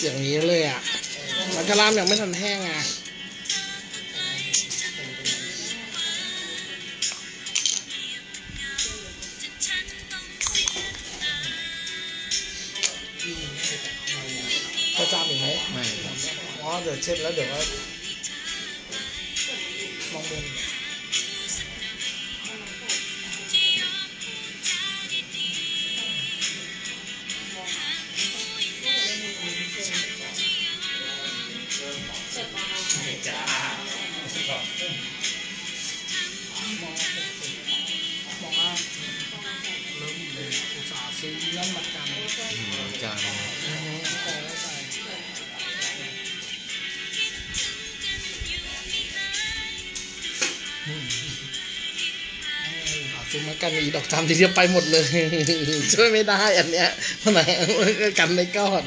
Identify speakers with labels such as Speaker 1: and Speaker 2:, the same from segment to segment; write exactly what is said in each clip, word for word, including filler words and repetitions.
Speaker 1: อย่างนี้เลยอ่ะมันกระลามยังไม่ทันแห้งอ่ะจะจามอีกไหมไม่อ๋อเดี๋ยวเช็ดแล้วเดี๋ยวว่ามองมุมจ้ามองว่าเริ่มเลยอุตส่าห์ซื้อเรื่องประกันจ้าซื้อมากันอีดอกจามทีเดียวไปหมดเลยช่วยไม่ได้อันเนี้ยนะกันในก้อน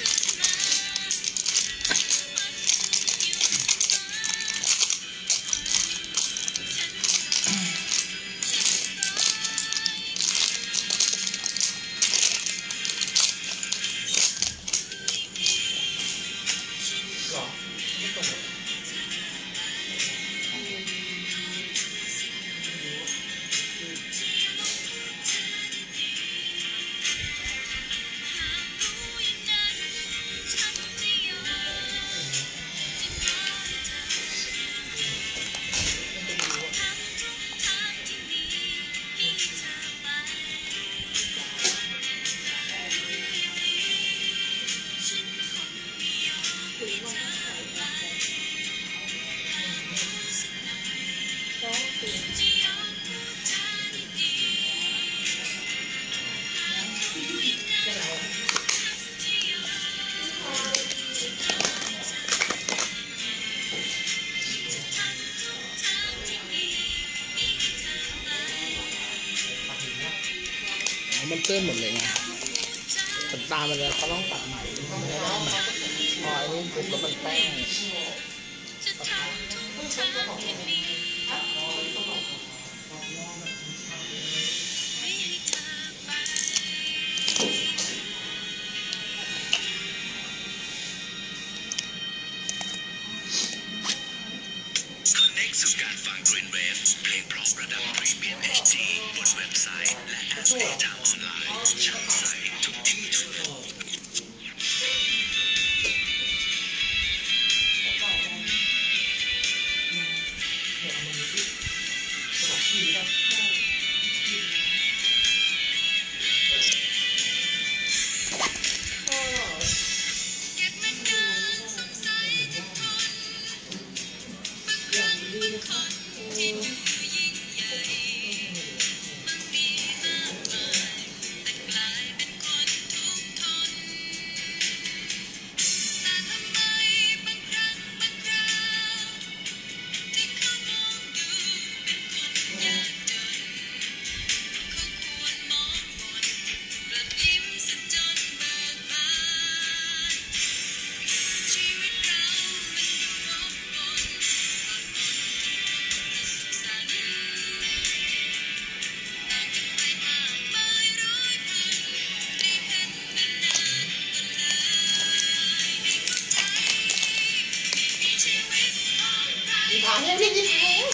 Speaker 1: มันเตื้อนหมดเลยไงขนตามันเลยเขาต้องตัดใหม่พออันนี้ปุ๊บแล้วมันแป้งสู่การฟัง Green Wave เพลงเพราะระดับ Premium เอช ดี บนเว็บไซต์และแอป Data ออนไลน์ช่างใสทุกที่ทุกโลกถามยังที่ยิ้มเอง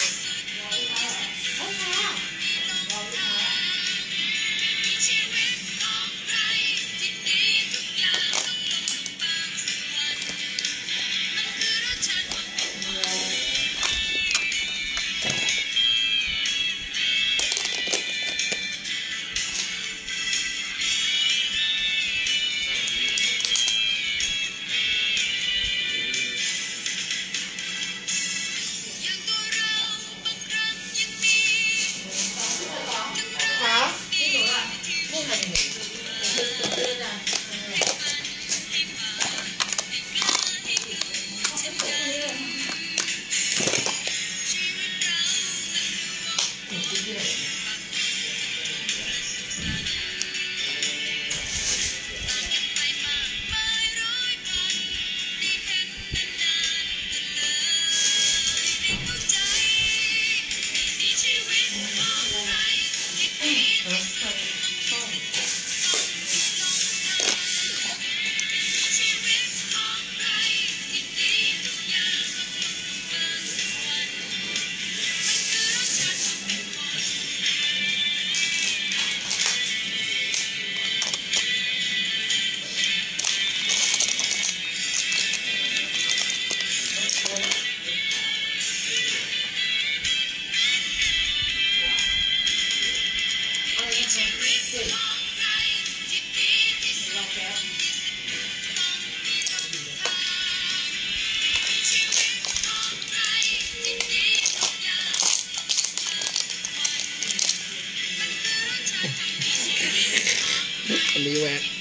Speaker 2: อันนี้แวะ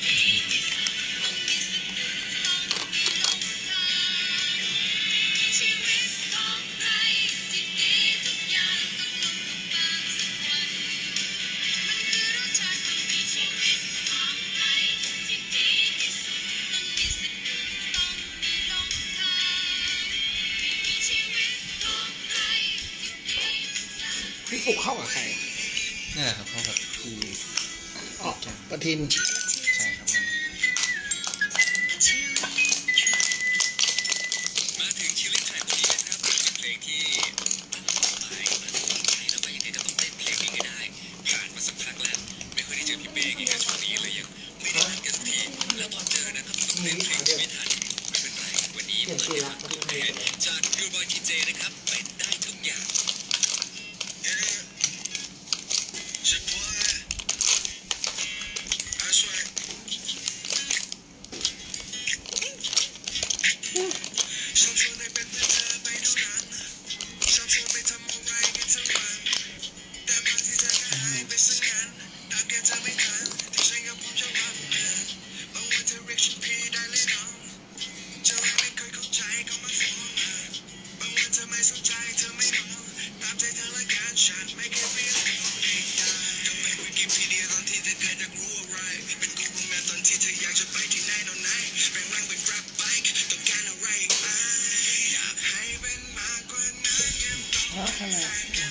Speaker 2: พี่ฟุกเข้ากับใคร
Speaker 3: นี่แหละครับเข้ากับพี่
Speaker 2: ออกประทิน
Speaker 3: ใช่ครับมาถึงชีวิตชายคนนี้นะครับเป็นเพลงที่ตั้งเป้าหมายมาตั้งใจแล้วว่ายังไงก็ต้องเต้นเพลงนี้ให้ได้ผ่านมาสักพักแล้วไม่ค่อยได้เจอพี่เป้อีกในช่วงนี้เลยยังไม่ได้นัดกันสักทีแล้วพอเจอนะครับต้องเต้นเพลงที่ไม่ทันไม่เป็นไรวันนี้เปิดให้ฟังทุกเพลงจากยูบอยทีเจนะครับเป็นได้ทุกอย่าง
Speaker 2: ทำไม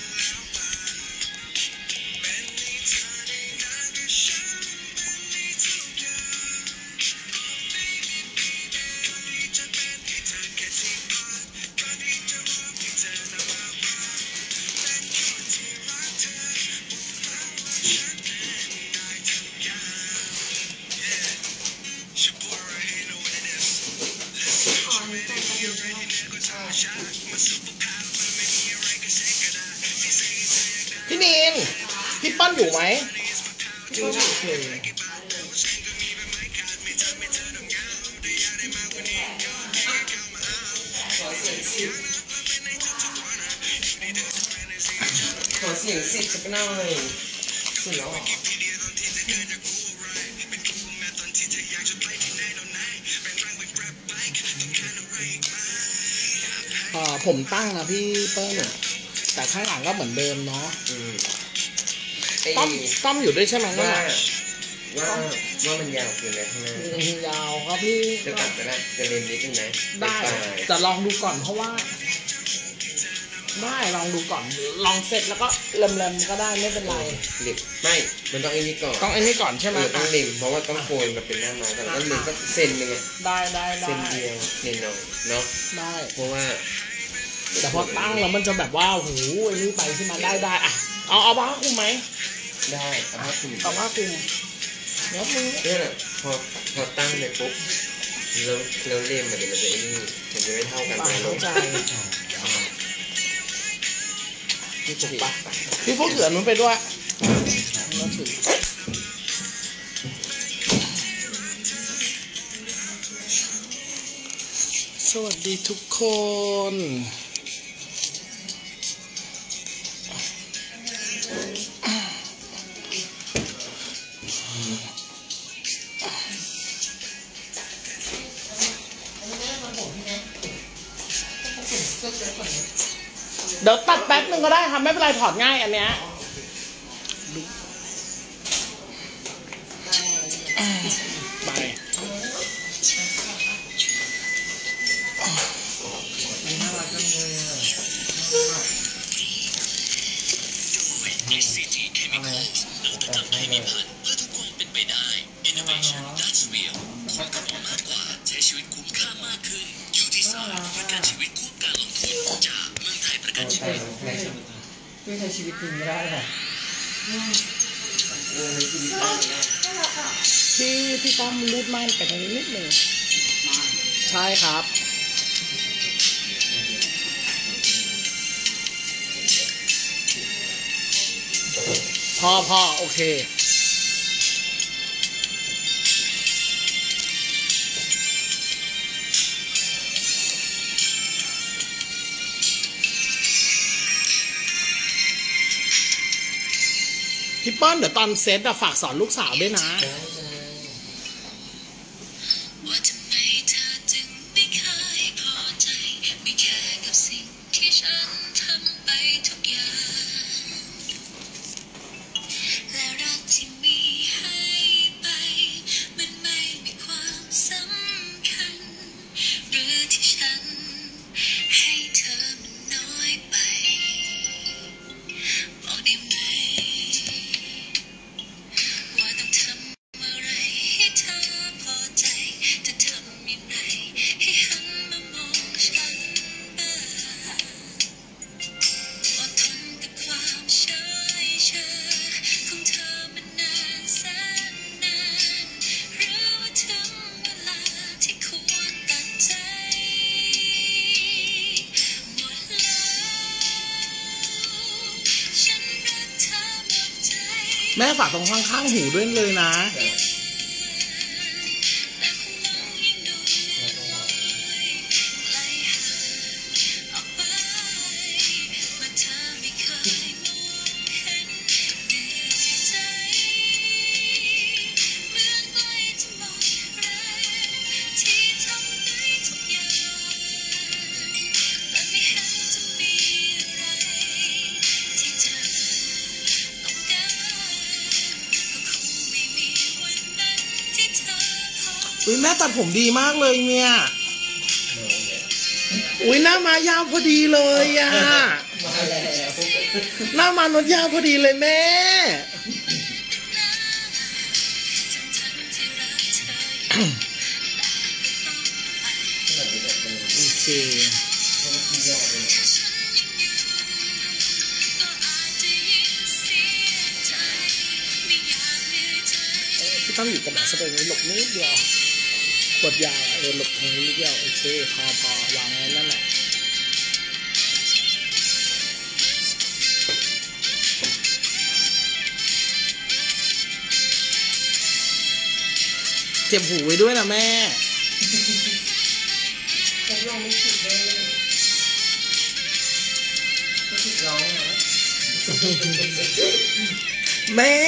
Speaker 2: พี่นินพี่ปั้นอยู่ไหมพี่ปั้นโอเค
Speaker 4: ขอเสียงสิบสักหน่อยสุดแล้ว
Speaker 2: อ่าผมตั้งนะพี่เปิ้ลแต่ข้างหลังก็เหมือนเดิมเนาะต้อมต้อมอยู่ด้วยใช่ไหมว่า
Speaker 4: ว่าว่ามันยาวเกินเลยข้างหน้าย
Speaker 2: าวครับพี่
Speaker 4: จะตัดไปได้จะเล่นนิดนึงไหม
Speaker 2: ได้แต่ลองดูก่อนเพราะว่าได้ลองดูก่อนลองเสร็จแล้วก็เล็มๆก็ได้ไม่เป็นไร
Speaker 4: เล็มไม่มันต้องไอ้นี่ก่อน
Speaker 2: ต้องไอ้นี่ก่อนใช่ไหม
Speaker 4: ต้องเล็มเพราะว่าต้องโคนมันเป็นหน้าไม้แต่ต้องเล็มก็เส้นหนึ่ง
Speaker 2: ได้ได้ได้
Speaker 4: เส้นเดียวเน้นหน่อยเนาะ
Speaker 2: ได้
Speaker 4: เพราะว่า
Speaker 2: แต่พอตั้งแล้วมันจะแบบว่าโอ้โหไอ้นี่ไปขึ้นมาได้ได้อ่ะเอาเอาผ้าคลุมไหม
Speaker 4: ได้เอาผ้าคลุม
Speaker 2: เอาผ้าคลุมเดี๋ยวมือ
Speaker 4: เนี่ยพอพอตั้งเลยปุ๊บแล้วแล้วเล่มมันจะมันจะไอ้นี่มันจะไม่เท่ากันเลย
Speaker 2: เข้าใจพี่ฟุกปะพี่ฟุกถืออันนู้นไปด้วยสวัสดีทุกคนเดี๋ยวตัดแป๊บนึงก็ได้ค่ะไม่เป็นไรถอดง่ายอันเนี้ยไป
Speaker 4: น่ารักจังเลยอ่ะอะไรแต่ให้เลย
Speaker 1: เพื่อทุกความเป็นไปได้ Innovation That's Real คุ้มค่ามากกว่าใช้ชีวิตคุ้มค่ามากขึ้นยูทีสามประกันชีวิตคุ้มการลงทุนจากเมืองไทยประกันชีวิต
Speaker 4: ไม่ใช้ชีวิตจริงไม่ได้ค่ะ
Speaker 2: พี่พี่ต้อมรูดม่านไปตรงนี้นิดหนึ่งใช่ครับพอพอโอเคพี่เปิ้ลเดี๋ยวตอนเซตอะฝากสอนลูกสาวด้วยนะ
Speaker 1: ว่าทำไมเธอจึงไม่เคยพอใจไม่แคร์กับสิ่งที่ฉันทำไปทุกอย่างและรักที่มีให้ไปมันไม่มีความสำคัญหรือที่ฉันให้เธอมันน้อยไปบอกได้ไหมว่าต้องทำอะไรให้เธอพอใจจะทำอย่างไรให้หันมามองฉันบ้างอดทนกับความเฉยเชยของเธอมานานแสนนานหรือว่าถึงเวลาที่ควรตัดใจหมดแล้วฉันรักเธอหมดใจ
Speaker 2: แม่ฝากตรงข้างๆหูด้วยเลยนะอุ้ยแม่ตัดผมดีมากเลยเนี่ยอุ้ยหน้ามายาวพอดีเลยอ่ะหน้ามานดยาวพอดีเลยแม่โอเคพี่ต้องอยู่กับหมาสเปรย์นี้หลบนิดเดียวขวดยาเออหลบทางนี้นิดเดียวโอเคพอพอวางไว้นั่นแหละเจ็บหูไว้ด้วยนะแม่ผมลองไม่ผิดเลยไม่ผิดร้องนะแม่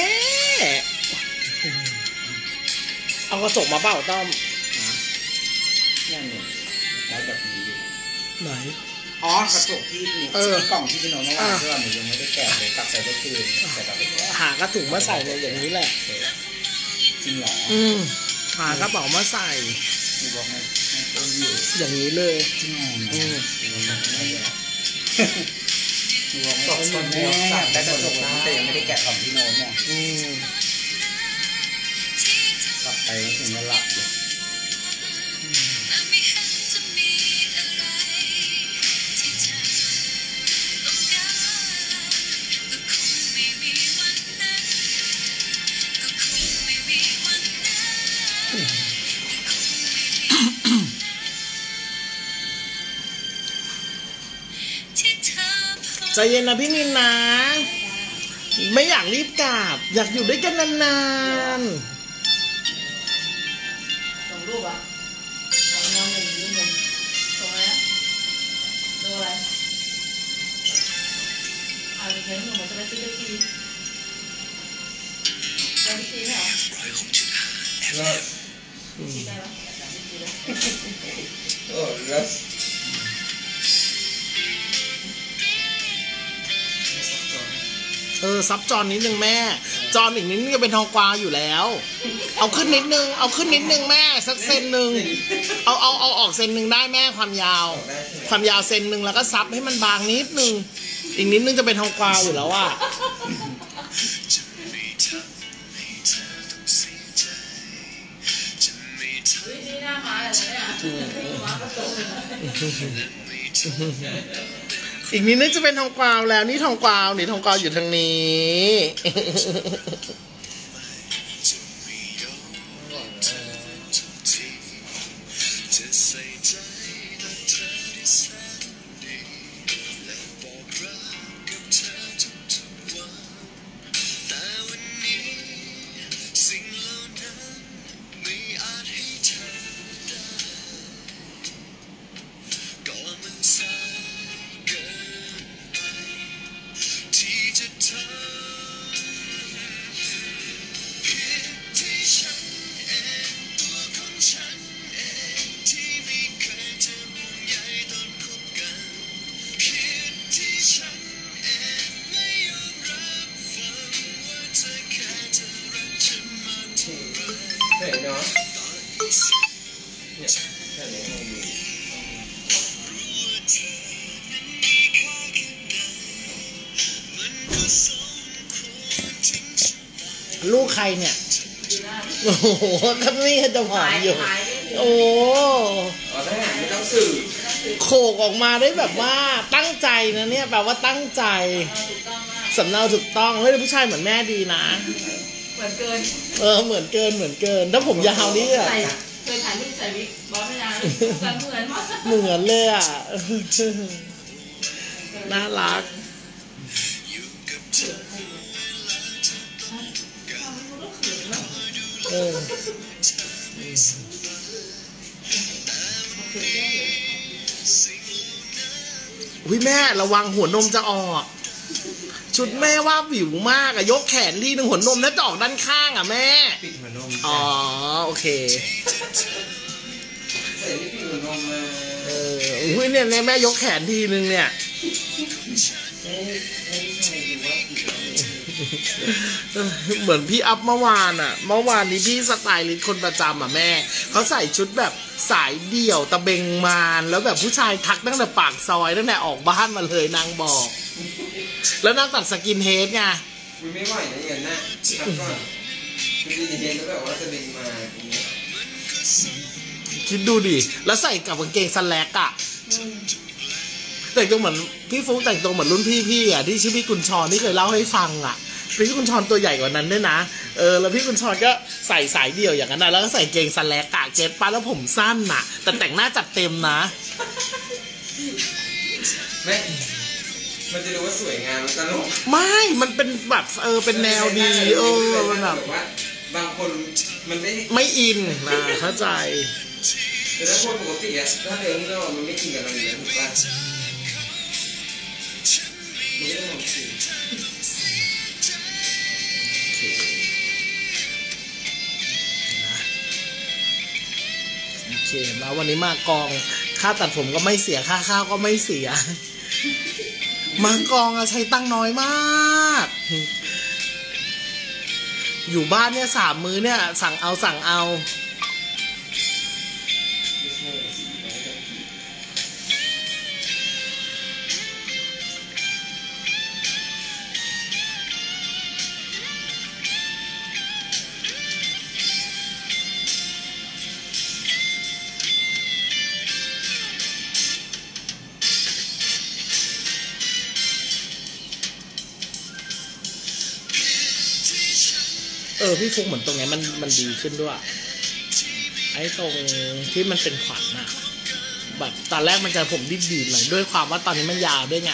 Speaker 2: เอากระจกมาเปล่าต้อม
Speaker 5: นั่นเนี่ยไว้แบบนี้
Speaker 2: ไหน
Speaker 5: อ๋อกระจกที่เออกล่องที่พี่น้องเมื่อวานที่ว่าหนูยังไม่ได้แกะเลยกลับไปก็คืนแต่กลับไป
Speaker 2: หากระถุงมาใส่เลยอย่างนี้แหละ
Speaker 5: จริงเหรอ
Speaker 2: อืมหากระเป๋ามาใส่
Speaker 5: หนูบอกให้ต้นอยู่
Speaker 2: อย่างนี้เลย
Speaker 5: จริงเหรอ
Speaker 2: อืม
Speaker 5: หนูบอกให้ต้นอยู่สั่งได้กระจกนะแต่ยังไม่ได้แกะของพี่โน้ตเนี่ย
Speaker 2: อืม
Speaker 5: กลับไปถึงจะหลับเลย
Speaker 2: ใจเย็นนะพี่นินนะไม่อยากรีบกลับอยากอยู่ด้วยกันนาน
Speaker 6: ๆส่งรูปอ่ะส่งนอนอย่างนี้นมส่งอะไรอ่ะดูอะไรเอาไปเลี้ยงหนูมันจะไปซื้อได้ทีได้ทีไหมอ่ะ
Speaker 5: แล้ว
Speaker 6: ทีได้ไหมได้ทีแล้ว
Speaker 5: โอ้แล้ว
Speaker 2: เออซับจอนนิดนึงแม่จอนอีกนิดนึงจะเป็นทองกวาวอยู่แล้วเอาขึ้นนิดนึงเอาขึ้นนิดนึงแม่สักเซนหนึ่งเอาเอาเอาออกเซนหนึ่งได้แม่ความยาวความยาวเซนหนึ่งแล้วก็ซับให้มันบางนิดนึงอีกนิดนึงจะเป็นทองกวาวอยู่แล้วอ่ะ
Speaker 6: นี่หน้าม้าอะไรเนี่ยม้ากระโดด
Speaker 2: อีกนิดนึงจะเป็นทองกวาวแล้วนี่ทองกวาวนี่ทองกวาวอยู่ทางนี้
Speaker 4: ไหนเนาะเนี่ยแค่นี้มันมี
Speaker 2: ลูกใครเนี่ยโอ้โหก็นี่จะผอมอยู่โอ้
Speaker 4: อ๋อทหารไม่ต้องสื่อ
Speaker 2: โขกออกมาได้แบบว่าตั้งใจนะเนี่ยแปลว่าตั้งใจสำเนาถูกต้องเฮ้ยผู้ชายเหมือนแม่ดีนะ
Speaker 6: เหมือนเกิน
Speaker 2: เออเหมือนเกินเหมือนเกินถ้าผมยาวนี่อะ
Speaker 6: เคยถ่ายรูปใส่วิกบอสไม่นานเหมือนมาก
Speaker 2: เหมือนเลยอ่ะน่ารักเอออุ้ยแม่ระวังหัวนมจะออกชุดแม่ว่าวิวมากอะยกแขนทีหนึ่งหัวนมน่าจะออกด้านข้างอะแม่
Speaker 4: ปิดหัวนม
Speaker 2: อ๋อโอเค
Speaker 4: ใส่ไม่ปิดหัวนมมา
Speaker 2: เอออุ้ยเนี่ยแม่ยกแขนทีหนึ่งเนี่ยเหมือนพี่อัพเมื่อวานอ่ะเมื่อวานนี้พี่สไตลิสต์คนประจำอ่ะแม่เขาใส่ชุดแบบสายเดี่ยวตะเบงมานแล้วแบบผู้ชายทักตั้งแต่ปากซอยตั้งแต่ออกบ้านมาเลยนางบอกแล้วนางตัดสกินเฮดไง
Speaker 4: มันไม่ไหวนะอย่างนั้นนะทักก่อนสกินเฮดแล้วแบบว่าตะเบงมา
Speaker 2: คิดดูดิแล้วใส่กับกางเกงสแลกอ่ะแต่งตัวเหมือนพี่ฟุ๊กแต่งตัวเหมือนรุ่นพี่พี่อ่ะที่ชื่อพี่กุญชรที่เคยเล่าให้ฟังอ่ะพี่กุญชรตัวใหญ่กว่านั้นด้วยนะเออแล้วพี่กุญชรก็ใส่สายเดี่ยวอย่างนั้นนะแล้วก็ใส่เกงสแลกกะเก็ตป้าแล้วผมสั้นน่ะแต่แต่งหน้าจัดเต็มนะ
Speaker 4: ไม่มันจะดูว่าสวยงามตลก
Speaker 2: ไม่มันเป็นแบบเออเป็นแนวดีเออมันแบบ
Speaker 4: บางคนมันไม่
Speaker 2: ไม่อินนะเข้าใจ
Speaker 4: แต่ถ้าคนปกติอะถ้าเดินก็มันไม่อินกับเราอยู่แล้วถูกป่ะ
Speaker 2: โอเคแล้ววันนี้มากองค่าตัดผมก็ไม่เสียค่าข้าวก็ไม่เสียมากองอะใช้ตังน้อยมากอยู่บ้านเนี่ยสามมื้อเนี่ยสั่งเอาสั่งเอาเออพี่ฟุกเหมือนตรงนี้มันมันดีขึ้นด้วยไอ้ตรงที่มันเป็นขวัญน่ะแบบตอนแรกมันจะผมดีๆหน่อยด้วยความว่าตอนนี้มันยาวด้วยไง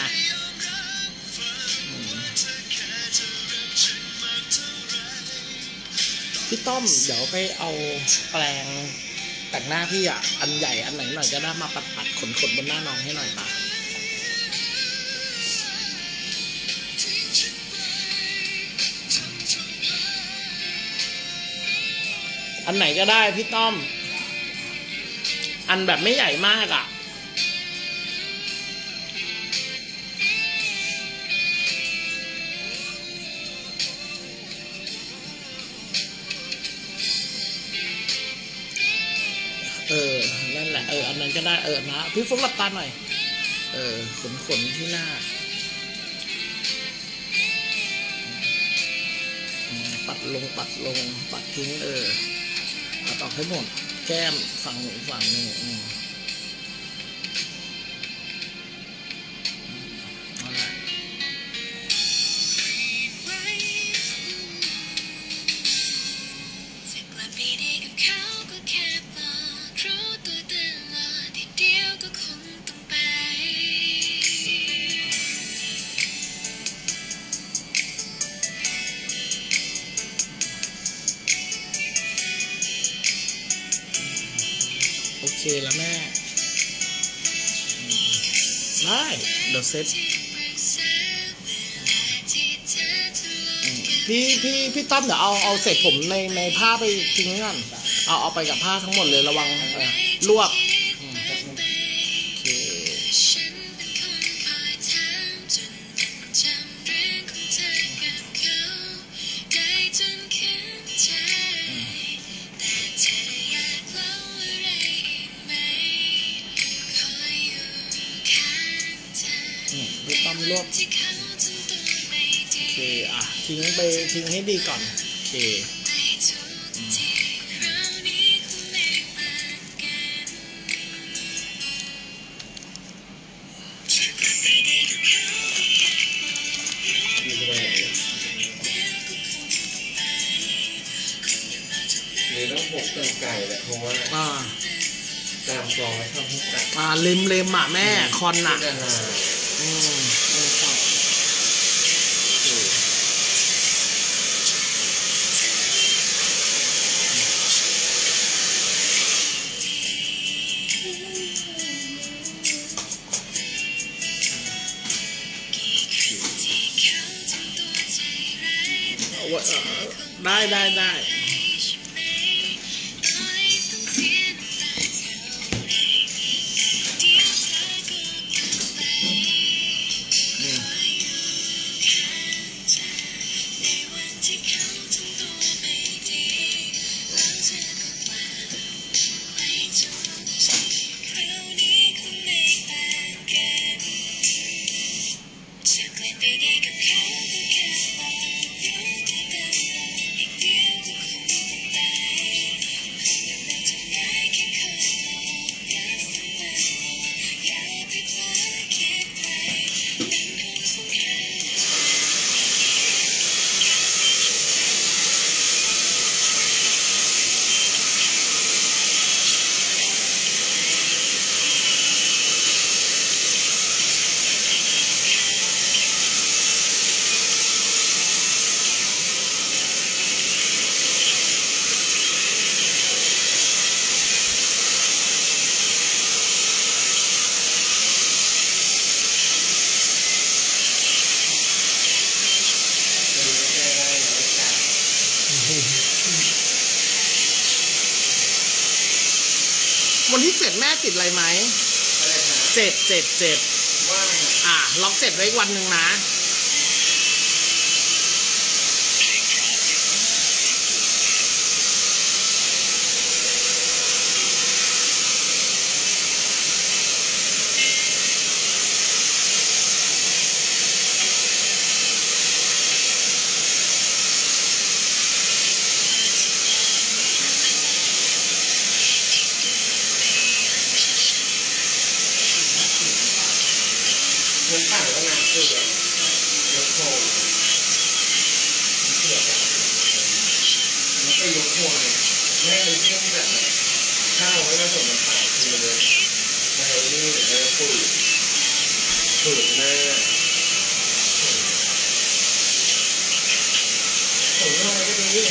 Speaker 2: พี่ต้อมเดี๋ยวไปเอาแปรงแต่งหน้าพี่อ่ะอันใหญ่อันไหนหน่อยก็ได้มาปัดๆขนๆบนหน้าน้องให้หน่อยป่ะอันไหนก็ได้พี่ต้อมอันแบบไม่ใหญ่มากอ่ะเออนั่นแหละเอออันนั้นก็ได้เออนะพี่ฟุ๊กหลับตาหน่อยเออขนขนที่หน้าปัดลงปัดลงปัดทิ้งเออปัดออกให้หมดแก้มฝั่งหนึ่งฝั่งหนึ่งอืมนั่นแหละโอเคแล้วแม่ได้เดี๋ยวเซ็ตพี่พี่พี่ต้อมเดี๋ยวเอาเอาเศษผมในในผ้าไปทิ้งก่อนเอาเอาไปกับผ้าทั้งหมดเลยระวังลวกรวบโอเคอ่ะทิ้งไปทิ้งให้ดีก่อนโอเค
Speaker 4: นี่ต้องหกตังไก่แหละเพราะว่า
Speaker 2: อ่า
Speaker 4: ตามกลองชอบให้ตัด
Speaker 2: อ่าเล็มเล็มอ่ะแม่คอนน่ะ
Speaker 4: จะลา
Speaker 2: อืมไม่ชอบได้ได้ได้วันที่เจ็ดแม่ติดอะไรไหมเจ็ดเจ็ดเจ็ดอ่ะล็อกเจ็ดไว้วันหนึ่งนะ
Speaker 4: เงินต่างก็น้ำเกลือยกโคมเกลือแบบมันก็ยกโคมเลยแม่มันเที่ยวแบบถ้าเราไม่ผสมน้ำตาลคือเลยในนี่แล้วก็ปุ๋ยปุ๋ยหน้าปุ๋ยหน้าก็ดีไม่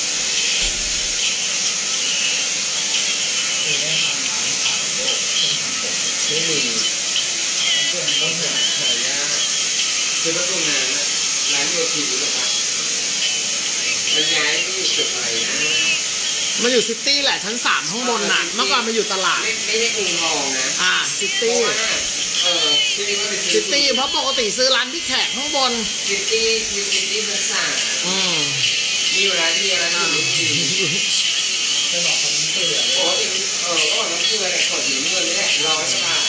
Speaker 4: มีต้องหาหายากคือประตูน้ำนะร้านโยทีหรือเปล่ามันย้ายไปอยู่จุดไหนนะ
Speaker 2: มันอยู่ซิตี้แหละชั้นสามข้างบนน่ะเมื่อก่อนมันอยู่ตลาด
Speaker 4: ไม่ไม่ได้กรุงทองนะ
Speaker 2: อ่าซิ
Speaker 4: เพ
Speaker 2: ตี้
Speaker 4: ราะว่าเออที่นี่ก็เป็น
Speaker 2: ซิตี้เพราะปกติซื้อร้านพี่แขกข้างบน
Speaker 4: ซิตี้อยู่ซิตี้ชั้นสาม
Speaker 2: อืม
Speaker 4: มีอยู่ร้านเดียวร้านอยู่ที่จะบอกคนน้ำเกลือปกติเออก็บอกน้ำเกลือเนี่ยขวดหนึ่งเงินนี่แหละร้อยบาท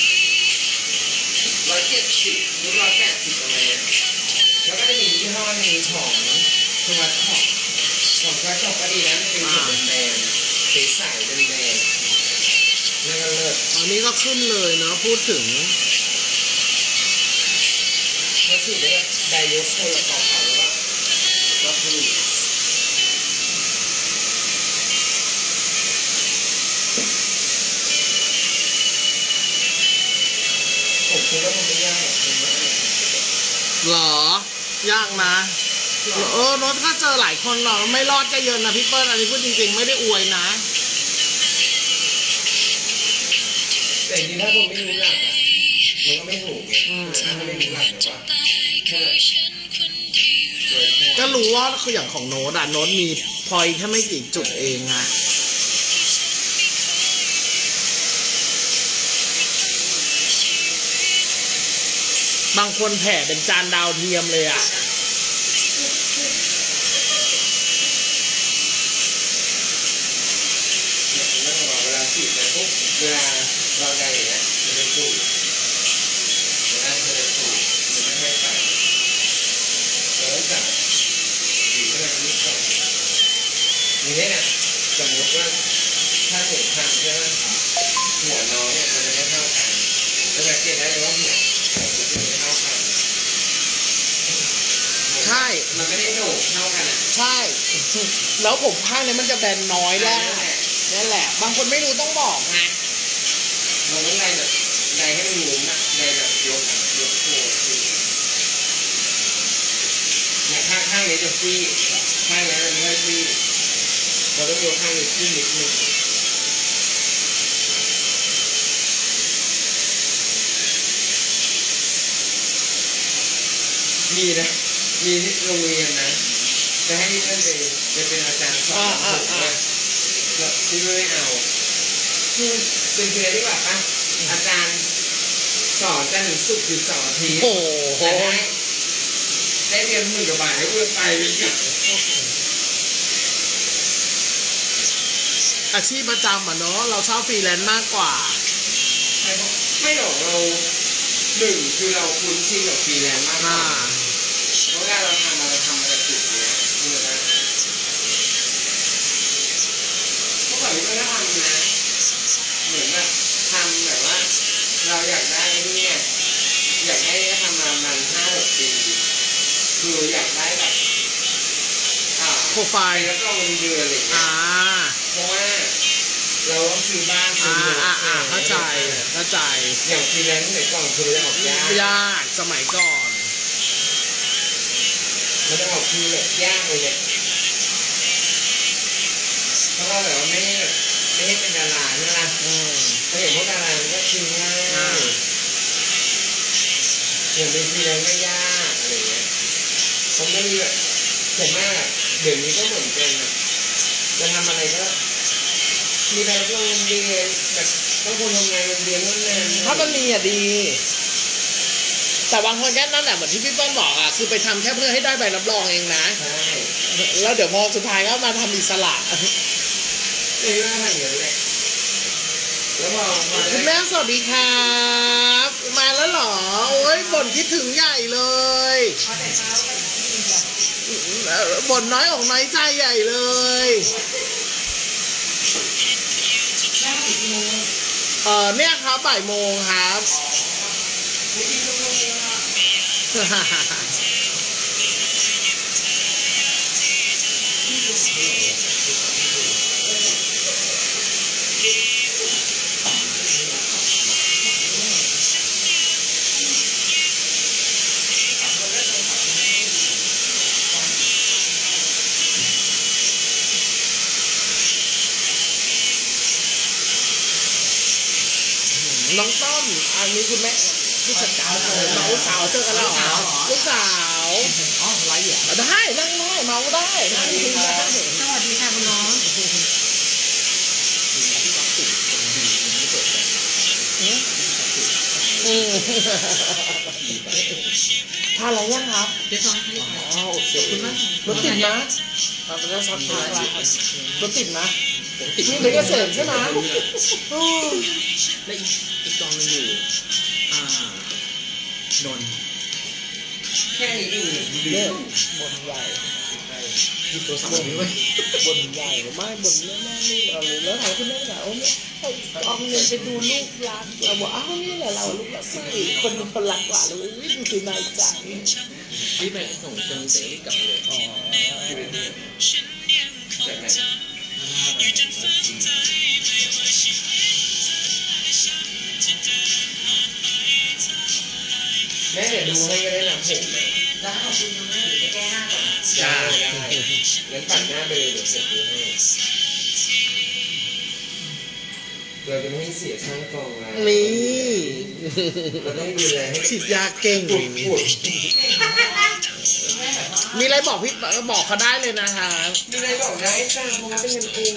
Speaker 4: ร้อยเจ็ดสิบหรือร้อยแปดสิบอะไรเนี่ยแล้วก็จะมียี่ห้อหนึ่งของสวัสดิ์ของของสวัสดิ์ของก็ดีนะเป็นขวดแดงๆใสๆแดงๆนั่นก็เลิศ
Speaker 2: อันนี้ก็ขึ้นเลยเนาะพูดถึง
Speaker 4: เขาถือได้ได้ยกโทรศัพท์เขาแล้วว่าก็คือผมคิดว่ามันไม่ยากหรอกมันไม่
Speaker 2: หรอยากนะเออรถถ้าเจอหลายคนหรอกไม่รอดก็เยอะนะพี่เปิ้ลอันนี้พูดจริงๆไม่ได้อวยนะ
Speaker 4: แต่จริงๆถ้าผมไม่รู้หลักอ่ะมันก็ไม่ถูกไงถ้าไม่รู้หลักแต่ว่าแค่
Speaker 2: ก็รู้ว่าคืออย่างของโน้ตอะโน้ตมีพอยแค่ไม่กี่จุดเองอะบางคนแผ่เป็นจานดาวเทียมเลยอะ
Speaker 4: เวลาฉีดไปปุ๊บเวลาเราได้อย่างเงี้ยมันจะถูกเวลามันจะถูกมันอย่างนี้เนี่ยสมมติว่าถ้าหนูทำใช่ไหมหัวน้องเนี่ยมันจะไม่เท่ากันจะสังเกตได้เลยว่าหัวหัวมันจะไม่เท่ากัน
Speaker 2: ใช่
Speaker 4: มันไม่ได้โหนกเท่ากันอ่ะ
Speaker 2: ใช่แล้วผมข้างนี้มันจะแบนน้อยแล้วนั่นแหละบางคนไม่รู้ต้องบอกไง
Speaker 4: เราต้องได้แบบได้ให้มันหมุนอ่ะได้แบบยกยกโคนเนี่ยข้างข้างนี้จะฟรีข้างนี้มันไม่ฟรีเราต้องยกข้างนี้ขึ้นนิดนึงมีนะมีที่โรงเรียนนะจะให้ท่านไปไปเป็นอาจารย์สอนผมนะแล้วที่ไม่เอาคือเป็นเพื่อนดีกว่าป่ะอาจารย์สอนจันทร์ถึงศุกร์ถึงเสาร์อาทิตย์แต่ได้ได้เรียนหมื่นกว่าบาทให้เพื่อนไปอีก
Speaker 2: อาชีพประจำอ่ะเนาะเราชอบฟรีแลนซ์มากกว่า
Speaker 4: ไม่หรอกเราหนึ่งคือเราคุ้นชินกับฟรีแลนซ์มากกว่าเวลาเราทำเราทำอะไรผิดเนี้ยนี่นะเมื่อก่อนนี้ก็ทำนะเหมือนแบบทำแบบว่าเราอยากได้เนี่ยอยากได้ทำมาประมาณห้าหกปีคืออยากได้แบบอ่า
Speaker 2: โปรไฟล์
Speaker 4: แล้วก็เงินเดือนอะไรอ่าเพราะว่าเราต้องซื้อบ้านซื้อรถ
Speaker 2: อ่าอ่าเข้าใจเข้าใจ
Speaker 4: อย่างฟรีแลนซ์สมัยก่อนคือจะออกยาก
Speaker 2: ยากสมัยก่อน
Speaker 4: มันจะออกคือแบบยากเลยเนี่ยเพราะว่าแบบว่าไม่ไม่ให้เป็นดาราใช่ไหมล่ะถ้าเห็นพวกดารามันก็คือง่ายอย่างเป็นฟรีแลนซ์ก็ยากอะไรเงี้ยผมไม่มีแบบผมมากเดี๋ยวนี้ก็เหมือนกันนะจะทำอะไรก็มีใบรับรองเงินเดือนแบบต้องคนทำงานเงินเดือนนั่นแหละ
Speaker 2: ถ้ามันมีอ่ะดีแต่บางคนแค่นั้นแหละเหมือนที่พี่เปิ้ลบอกอ่ะคือไปทำแค่เพื่อให้ได้ใบรับรองเองนะแล้วเดี๋ยวพอสุดท้ายก็มาทำอิสระ
Speaker 4: เออทำอย่างนี้แหละแล้วพอ
Speaker 2: คุณแม่สวัสดีครับมาแล้วเหรอโอ้ยบ่นคิดถึงใหญ่เลยบ่นน้อยอกน้อยใจใหญ่เลยเออเนี่ยครับบ่ายโมงครับน้องต้อมอันนี้คุณแม่ผู้จัดการน้องลูกสาวเจอกันแล้วเหรอลูกสาวอ๋อไรอ่ะได้นั่งได้เมาได้นั่งคุยได้
Speaker 6: สวัสดีค่ะคุณน้อง
Speaker 2: ทานอะไรยังครับ
Speaker 6: เดี๋ยวฟัง
Speaker 2: อ๋อโอเครถติดนะเราจะซักผ้ารถติดนะนี่เลยก็เสร็จใช่ไหม
Speaker 5: และอีกอีกกองนึงอยู่อ่านน
Speaker 4: แค่นี้เอง
Speaker 2: เรื่องบนใหญ่
Speaker 5: หยิบโทรศัพท์นี้ไว้
Speaker 2: บนใหญ่ไม่บนแม่แม่ลูกอะไรแล้วถามคุณแม่ถามว่าเนี่ยเอาเงินไปดูลูกรักเราบอกอ้าวนี่แหละเราลูกรักสิคนมีคนรักกว่าเลยดูสินายจัง
Speaker 5: ที่ไปส่งเติมเสร็จกลับเลยอ๋อ
Speaker 4: แบบไหนแม่เดี๋ยวดูให้ก็ได้นะผมนะ
Speaker 6: ได้ขอบคุณแม่จะแก้หน้าก่อน
Speaker 4: ได้ได้งั้นปัดหน้าไปเลยเดี๋ยวเสร็จดูให้เราจะไม่ให้เสียช่างกองแล้ว
Speaker 2: นี่
Speaker 4: เราต้องดูแลให้
Speaker 2: ฉีดยาเก่งมีอะไรบอกพี่บอกเขาได้เลยนะคะ
Speaker 4: มีอะไรบอกได้จ้าเพราะว่าเป็นกันเอง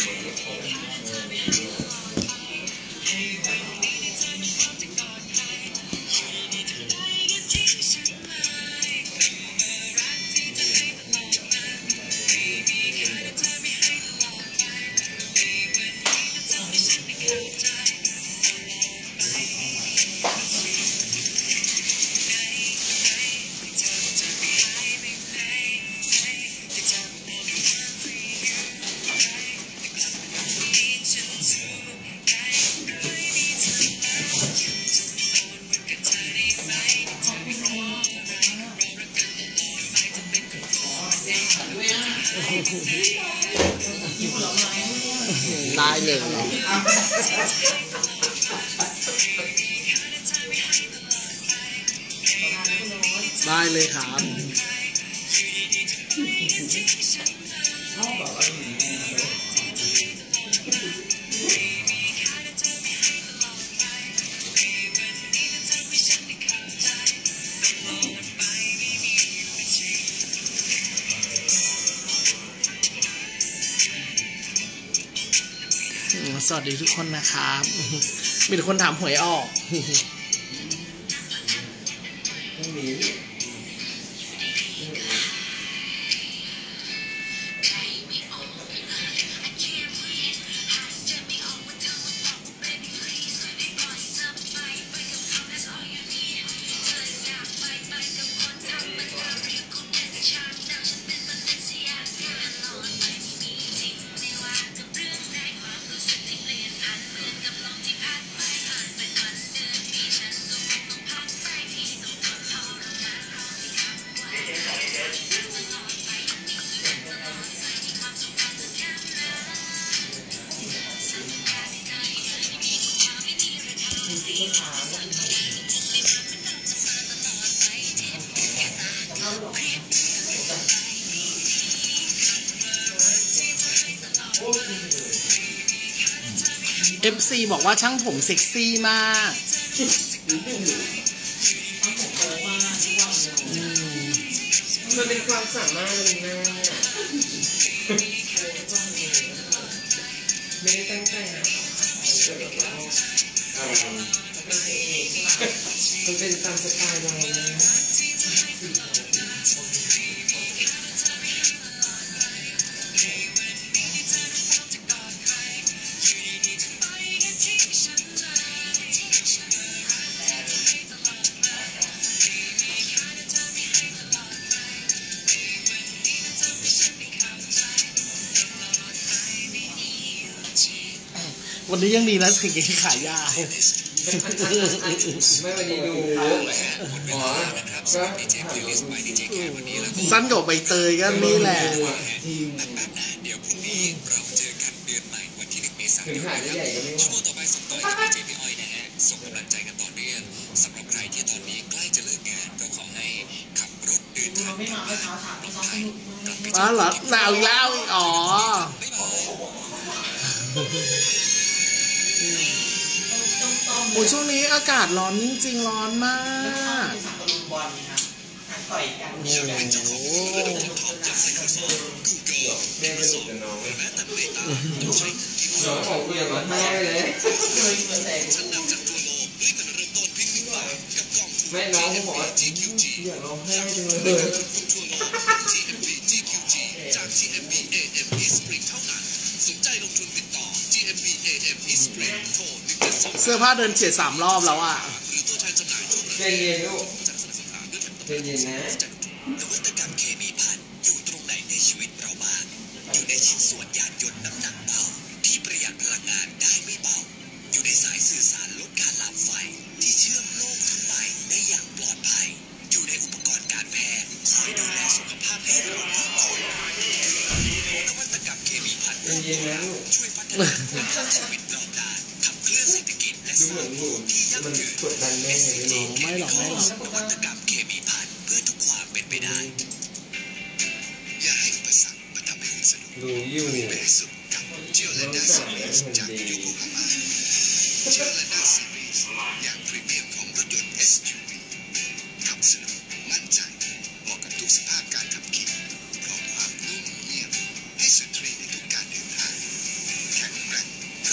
Speaker 2: ได้เลยได้เลยครับสวัสดีทุกคนนะครับมีแต่คนถามหวยออกเอฟซีบอกว่าช่างผมเซ็กซี่มาก
Speaker 4: มันเป็นความสามารถเลยนะไม่ได้ตั้งใจนะมันเป็นตามสไตล์เรานะ
Speaker 2: วันนี้ยังดีนะใส่กางเกงขายาว
Speaker 4: ไม่วันนี้ดูอ๋อก็
Speaker 2: สั้นกับใบเตยก็นี่แหละ
Speaker 3: เดี๋ยวพรุ่งนี้เราเจอกันเดือนใหม่วันที่หนึ่งเมษายนนะครับช่วงต่อไปส่งต่อให้กับเจพี่อ้อยนะฮะส่งกำลังใจกันต่อเนื่องสำหรับใครที่ตอนนี้ใกล้จะเลิกงานก็ขอให้ขับรถเดินทางกลับบ้านปลอดภัยกลับไป
Speaker 2: อ๋อเหรอหนาวอีกแล้วอ๋อโอ้ช่วงนี้อากาศร้อนจริงร้อนมากโอ้โห
Speaker 4: แม่ไปหลุดกับน้องน้องของกูอย่างร้อนแม่เลยแม่น้องเขาบอกว่าอยากร้องไห้จังเลย
Speaker 2: เสื้อผ้าเดินเฉียดสามรอบแล้วอ่ะ
Speaker 4: เย็นเย็นลูกเย็นเย็นนะ
Speaker 3: นวัตกรรมเคมีพันอยู่ตรงไหนในชีวิตเราบ้างอยู่ในชิ้นส่วนยานยนต์น้ำหนักเบาที่ประหยัดพลังงานได้ไม่เบาอยู่ในสายสื่อสารลดการลามไฟที่เชื่อมโลกทั้งใบได้อย่างปลอดภัยอยู่ในอุปกรณ์การแพทย์คอยดูแลสุขภาพให้เราทุกคนนวัตกรรมเคมีพันช่วยพัฒนาคุณภาพชีวิตรอบด้านขับเคลื่อนเศรษฐกิจและสร้างภูมิที่ยั่งยืน
Speaker 4: กดดันแม่เลยน้อง
Speaker 2: ไม่หรอกไม่หรอก
Speaker 3: นวัตกรรมเคมีพันเพื่อทุกความเป็นไปได้อย่าให้อุปสรรคมาทำให้คุณสนุก
Speaker 4: รู้อยู่
Speaker 3: ไปให้สุดกับเจลเลนด้าซีรีส์จากโยโกฮาม่าเจลเลนด้าซีรีส์อย่างพรีเมียมของรถยนต์ เอส ยู วี ขับสนุกมั่นใจเหมาะกับทุกสภาพการขับขี่พร้อมความนุ่มเงียบให้สุดทรีในทุกการเดินทาง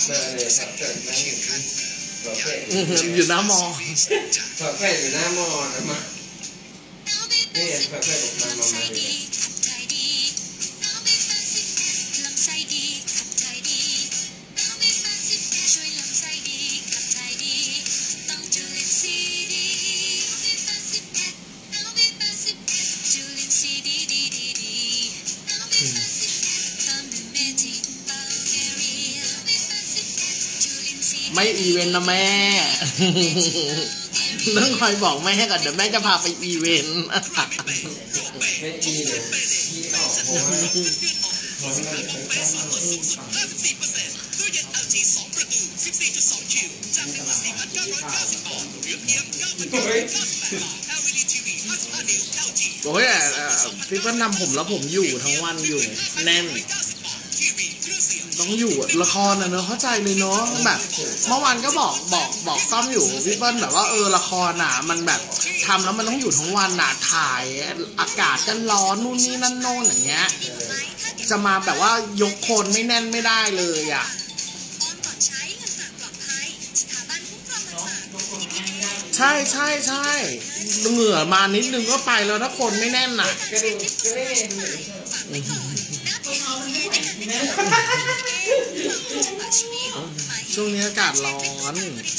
Speaker 4: มาเลยครับเกิดนั่งอยู่ที่สวนเฟร
Speaker 2: อยู่หน้ามอ
Speaker 4: สวนเฟรอยู่หน้ามอนะมานี่สวนเฟรบอกมามามาเลย
Speaker 2: ไม่อีเวนต์นะแม่ต้องคอยบอกแม่ก่อนเดี๋ยวแม่จะพาไปอีเวนต์
Speaker 4: ไม่อีเลยที่ออกเพราะว่าเพราะว่าเราไปสร้างมาสูงสุด
Speaker 1: ห้าสิบสี่เปอร์เซ็นต์ ตู้เย็น แอล จี สองประตู สิบสี่จุดสอง คิว จาก หนึ่งพันสี่พันเก้าร้อยเก้าสิบบาทเหลือเพียง เก้าพันเก้าร้อยเก้าสิบแปด บาท แอล อี ดี ที วี ห้าสิบห้า นิ้ว แอล จี
Speaker 2: โอ้ยพี่เปิ้ลนำผมแล้วผมอยู่ทั้งวันอยู่แน่นต้องอยู่ละครนะเนอะเข้าใจเลยเนอะแบบเมื่อวานก็บอกบอกบอกต้อมอยู่พี่เปิ้ลแบบว่าเออละครน่ะมันแบบทำแล้วมันต้องอยู่ทั้งวันน่ะถ่ายอากาศก็ร้อนนู่นนี่นั่นโน่นอย่างเงี้ยจะมาแบบว่ายกคนไม่แน่นไม่ได้เลยอ่ะใช่ใช่ใช่เหงื่อมานิดนึงก็ไปแล้วถ้าคนไม่แน่นน่ะ
Speaker 4: ก็ดูก็ได้เองเลย
Speaker 2: ช่วงนี้อากาศร้อน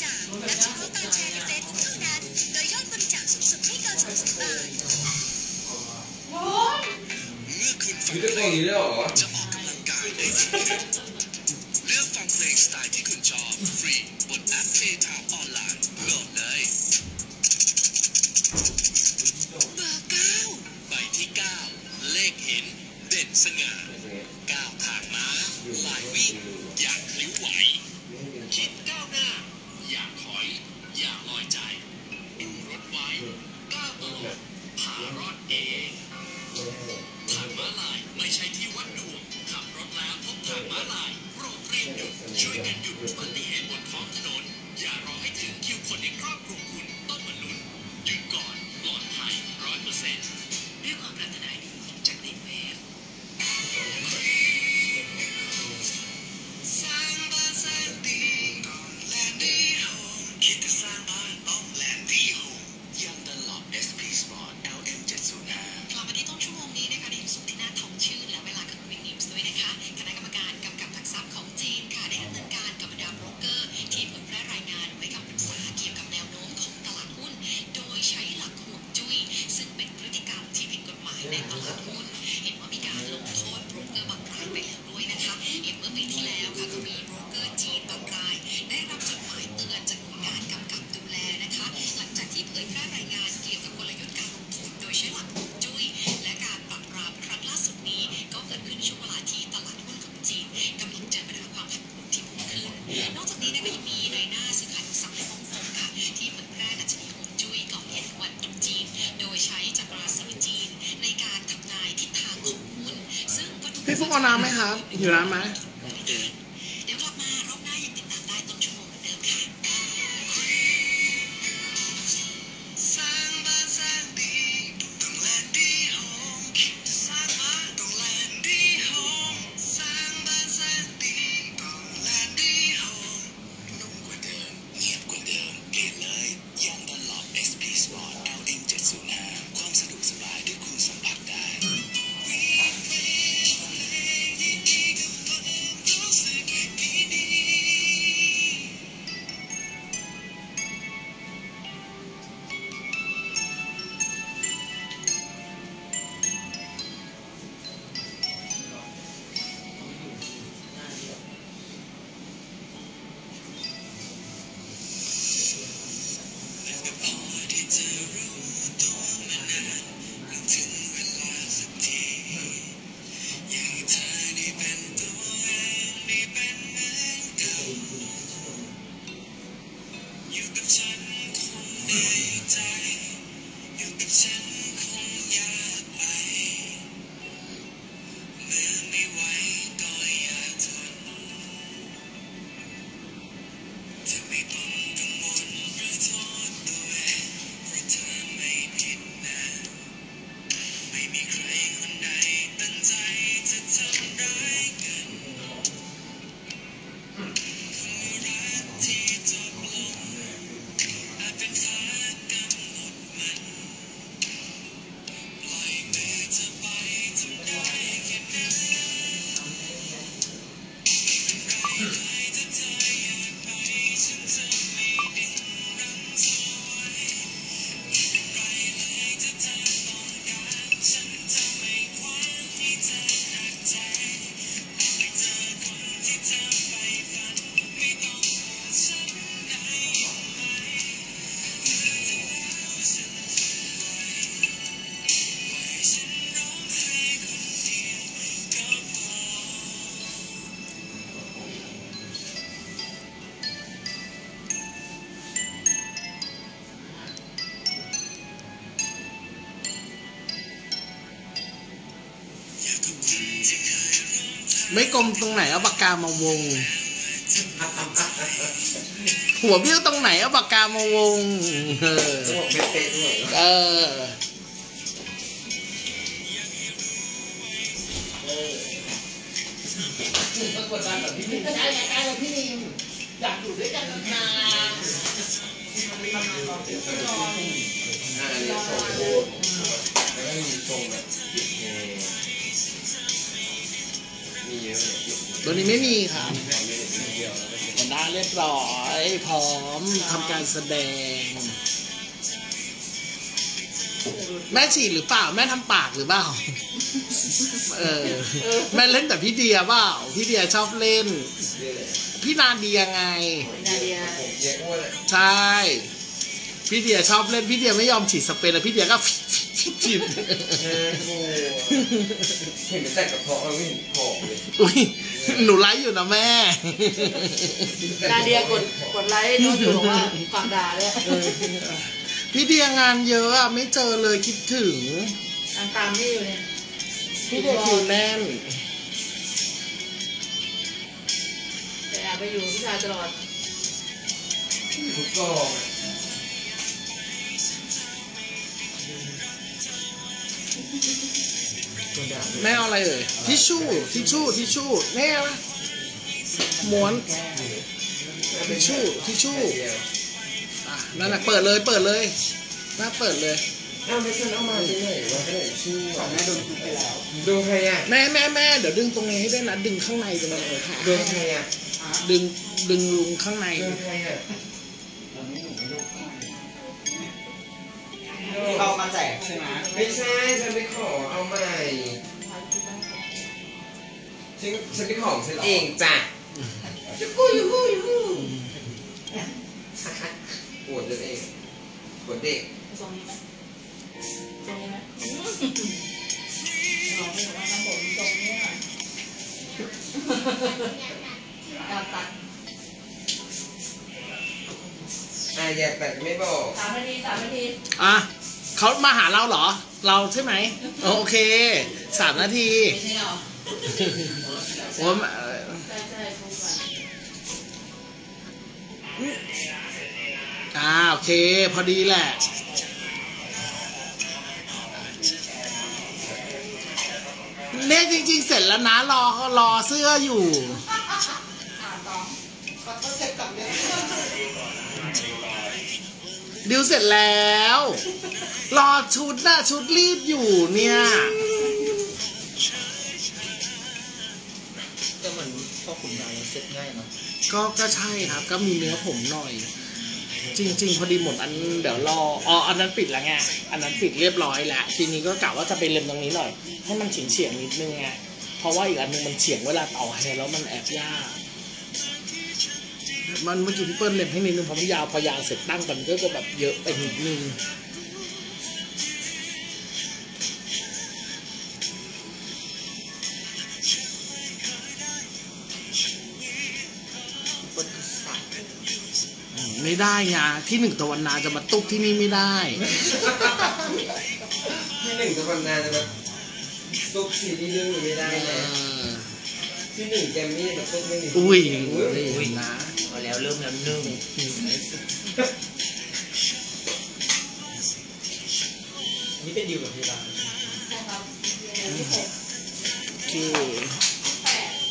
Speaker 4: มีตัวอย่างนี้ด้วยเหรอ
Speaker 1: จะออกกำลังกายได้จริงเลือกฟังเพลงสไตล์ที่คุณชอบฟรีบนแอป Playtime ออนไลน์โหลดเลยเบอร์เก้าใบที่เก้าเลขเห็นเด่นสง่าก้าวทางม้าลายวิ่งอย่างพลิ้วไหวคิดก้าวหน้าอย่าถอยอย่าลอยใจดูรถไว้ก้าวตลอดผ่ารอดเองทางม้าลายไม่ใช่ที่วัดดวงขับรถแล้วพบทางม้าลายโปรดรีบหยุดช่วยกันหยุดอุบัติเหตุบนท้องถนนอย่ารอให้ถึงคิวคนในครอบครัวคุณต้องมาลุ้นหยุดก่อนปลอดภัยร้อยเปอร์เซ็นต์ด้วยความปรารถนาดีจากเด็กแม่สร้างบ้านสร้างดีต้องแลนดี้โฮมคิดจะสร้างบ้านต้องแลนดี้โฮมยังตลอด เอส พี Sport แอล เอ็ม เจ็ดศูนย์ห้ากลับมาที่ต้นชั่วโมงนี้นะคะในสุดที่น่าทองชื่นและเวลากับวิงนิวส์ด้วยนะคะคณะกรรมการกำกับหลักทรัพย์ของจีนค่ะได้ดำเนินการกับบรรดาโบรกเกอร์ที่เผยแพร่รายงานไว้คำปรึกษาเกี่ยวกับแนวโน้มของตลาดหุ้นโดยใช้หลักห่วงจุ้ยซึ่งเป็นพฤติกรรมที่ผิดกฎหมายในตลาดหุ้นเห็นว่ามีการลงโทษโบรกเกอร์บางรายไปแล้วด้วยนะคะอย่างเมื่อปีที่แล้วค่ะก็มีโบรกเกอร์จีนบางรายได้รับจดหมายเตือนจากหน่วยงานกำกับดูแลนะคะหลังจากที่เผยแพร่รายงานเกี่ยวกับกลยุทธ์การลงทุนโดยใช้หลักห่วงจุ้ยและการปรับปรามครั้งล่าสุดนี้ก็เกิดขึ้นช่วงเวลาที่ตลาดหุ้นของจีนกำลังเจอปัญหาความผันผวนที่พุ่งขึ้นนอกจากนี้นะคะยังมีในหน้าซื้อขายทรัพย์ในฮ่องกงค่ะที่เผยแพร่ดัชนีห่วงจุ้ยก่อนเย็นวันตรุษจีนโดยใช้จักรราศีจีนในการทำนายทิศทางของหุ้นซึ่งก็ดู
Speaker 2: พี่ฟุกเอาน้ำไหมครับอยู่น้ำไหม
Speaker 1: เดี๋ยวกลับมารอบหน้ายังติดตามได้ต้นชั่วโมงเหมือนเดิมค่ะสร้างบ้านสร้างดีต้องแลนดี้โฮมคิดจะสร้างบ้านต้องแลนดี้โฮมสร้างบ้านสร้างดีต้องแลนดี้โฮมนุ่มกว่าเดิมเงียบกว่าเดิมเปลี่ยนเลยยางดันหลอป เอส พี Sport แอล เอ็ม เจ็ดศูนย์ห้าความสะดวกสบายด้วยคุณสัมผัสได้
Speaker 2: ไม่กลมตรงไหนเอาปากกามาวง หัวเบี้ยวตรงไหนเอาปากกามาวงเออ
Speaker 4: ต้องบอกเป๊ะๆด้วย
Speaker 2: เออต้องกดดันแบบพี่นิ่มก็ได้ไงได้แบบพี่นิ่มอยากอยู่ด้วยกันนาน
Speaker 4: อ่าอันนี้ส่งไปแล้วก็มีทรงแบบมีเยอะเลย
Speaker 2: ๆตัวนี้ไม่มีค่ะมันได้เรียบร้อยพร้อมทำการแสดง แม่ฉีดหรือเปล่าแม่ทำปากหรือเปล่าเออแม่เล่นแต่พี่เดียเปล่าพี่เดียชอบเล่น พี่นาเดียไง
Speaker 6: นาเดีย
Speaker 4: ผมเยอะอ้วนเลย
Speaker 2: ใช่พี่เดียชอบเล่นพี่เดียไม่ยอมฉีดสเปรย์แล้วพี่เดียก็ฉีด
Speaker 4: เออโอ้เห็นแต่กระเพาะมันไม่เห็นผอมเลย
Speaker 2: อุ้ยหนูไลฟ์อยู่นะแม่
Speaker 6: นาเดียกดกดไลค์โน้ตอยู่บอกว่าฝากด่าเลย
Speaker 2: พี่เดียงานเยอะอะไม่เจอเลยคิดถึง
Speaker 6: ตามตามนี่อยู่เนี่ย
Speaker 2: พี่เดียคิวแน่น
Speaker 6: แต่แอบไปอยู่ผู้ชายตลอด
Speaker 4: ทุกกองอะ
Speaker 2: แม่เอาอะไรเอ่ยทิชชู่ทิชชู่ทิชชู่แน่นะม้วนทิชชู่ทิชชู่อ่ะนั่นแหละเปิดเลยเปิดเลยแม่เปิดเลย
Speaker 4: อ้าวไม่ใช่เอามาไปไหนวะไปไหนชื่อ
Speaker 5: ก่อนแม่โดนทุบไปแล้ว
Speaker 4: ดูใครอ่ะ
Speaker 2: แม่แม่แม่เดี๋ยวดึงตรงนี้ให้ด้วยนะดึงข้างในตรงนี้ค่ะ
Speaker 4: ดูใครอ่ะ
Speaker 2: ดึงดึงลุงข้างใน
Speaker 4: ดูใครอ่ะ
Speaker 5: ตอนนี้หนูไม่รู้ที่เขามาแจกใช่ไหม
Speaker 4: ไม่ใช่ฉันไปขอเอาใหม่ฉันฉันไปขอของฉันเองจ้ะยูฮูยูฮูยูฮูปวดตัวเองปวดเด็ก
Speaker 6: ทรงนี้ไหมทรงนี้ไหมลองไปบอกว่าทำผมทรงนี้อ่ะตัดตัด
Speaker 4: อ่ะอยากแต่ไม่บอก
Speaker 6: สามนาทีสามนาที
Speaker 2: อ่ะเขามาหาเราเหรอ เราใช่ไหมโอเคสามนาที
Speaker 6: ไม่ใช่หรอ
Speaker 2: โอ้ย
Speaker 6: ใช่ใช่ทุกวัน
Speaker 2: อ่าโอเคพอดีแหละเนี่ยจริงๆเสร็จแล้วนะรอรอเสื้ออยู่ดิวเสร็จแล้ว รอชุดน่ะชุดรีบอยู่เนี่ย
Speaker 5: ก็เหมือนพ่อขุนนางเซ็ตง่ายเนาะ
Speaker 2: ก็ก็ใช่ครับก็มีเนื้อผมหน่อย จริง ๆ พอดีหมดอันเดี๋ยวรออ๋ออันนั้นปิดแล้วไงอันนั้นปิดเรียบร้อยแล้วทีนี้ก็กะว่าจะไปเล็มตรงนี้หน่อยให้มันเฉียงเฉียงๆนิดนึงไงเพราะว่าอีกอันนึงมันเฉียงเวลาต่อแฮร์แล้วมันแอบยากมันเมื่อกี้พี่เปิ้ลเล็มให้นิดนึงเพราะมันยาวพอยาวเสร็จตั้งกันก็จะแบบเยอะไปนิดนึงไม่ได้ไงที่หนึ่งตะวันนาจะมาตุ๊กที่นี่ไม่ได้
Speaker 4: ที่หนึ่งตะวันนาจะแบบตุ๊กซีรีส์เรื่องนี้ไม่ได้
Speaker 2: เอ
Speaker 4: นะ
Speaker 2: อ
Speaker 4: ที่หนึ่งแกมมี่แบบตุ๊กไม่หนึ่ง
Speaker 2: อุ้ย
Speaker 4: อุ้ย
Speaker 2: นะ
Speaker 5: พอแล้วเริ่มแล้วนึ่ง นี่เป็นดีลกับพี่บ้าง
Speaker 6: ใช่ครับเดือนที่หก
Speaker 2: โอเค
Speaker 6: แปด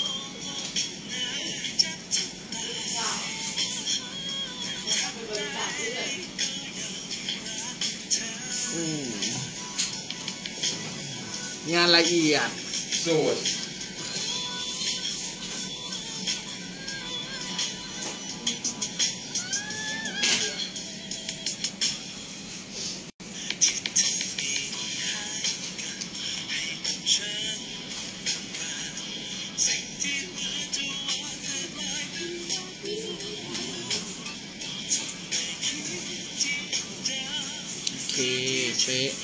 Speaker 6: เก้าเป็นบริจาคที่แบบ
Speaker 2: อืมงานละเอียด
Speaker 4: สูตร
Speaker 2: โอเคเป๊ะ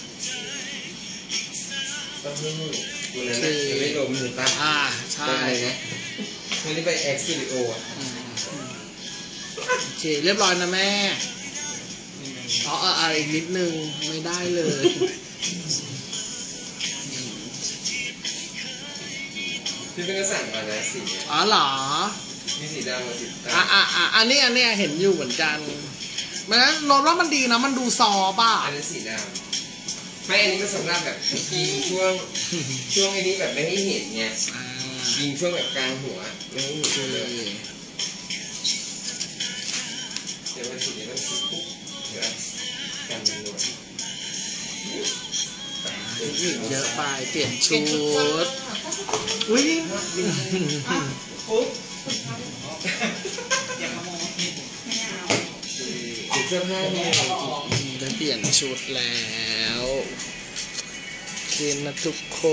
Speaker 4: ต้องให้วันนั้นนะจะไม่ลงมือตั้ง
Speaker 2: อ่าใช่
Speaker 4: ไปอะไรนะไม่ได้ไปแอคซิลิโออ่ะ
Speaker 2: อืมโอเคเรียบร้อยนะแม่อ๋ออ่าอีกนิดนึงไม่ได้เลย
Speaker 4: พี่เพิ่งก็สั่งมานะสี
Speaker 2: อ๋อเหรอ
Speaker 4: มีสีดำกับสี
Speaker 2: อ่ะ
Speaker 4: ดำ
Speaker 2: อ่ะอ่ะอันนี้อันนี้เห็นอยู่เหมือนกันมันนนว่ามันดีนะมันดูซอป่ะ
Speaker 4: อันนั้นสีดำไม่อันนี้ก็สำหรับแบบยิงช่วงช่วงอันนี้แบบไม่ให้เห็นไง
Speaker 2: อ่า
Speaker 4: ยิงช่วงแบบกลางหัวไม่ให้เห็นเลยเดี๋ยววันสีนี้ต้องสีปุ๊บเดี๋ยวกันหนวด
Speaker 2: เยอะไปเปลี่ยนชุดอุ้ย
Speaker 4: สีเสื้อผ้าเนี่ย
Speaker 2: ได้เปลี่ยนชุดแล้วกินนะทุกคน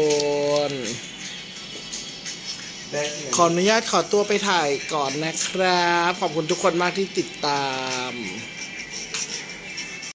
Speaker 4: ได้ที่ไหน
Speaker 2: ขออนุญาตขอตัวไปถ่ายก่อนนะครับ ขอบคุณทุกคนมากที่ติดตาม